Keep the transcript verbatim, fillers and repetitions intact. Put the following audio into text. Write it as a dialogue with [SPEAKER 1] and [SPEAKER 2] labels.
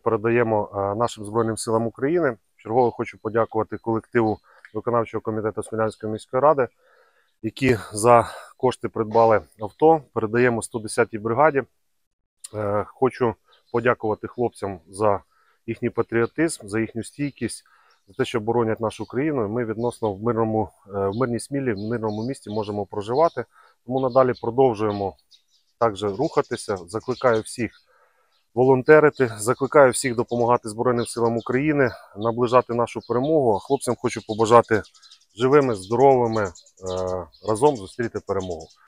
[SPEAKER 1] передаємо нашим Збройним силам України. Чергово хочу подякувати колективу виконавчого комітету Смілянської міської ради, які за кошти придбали авто. Передаємо сто десятій бригаді. Хочу подякувати хлопцям за їхній патріотизм, за їхню стійкість, за те, що боронять нашу країну. Ми відносно в, мирному, в мирній Смілі, в мирному місті можемо проживати. Тому надалі продовжуємо також рухатися. Закликаю всіх волонтерити, закликаю всіх допомагати Збройним силам України, наближати нашу перемогу. Хлопцям хочу побажати живими, здоровими, разом зустріти перемогу.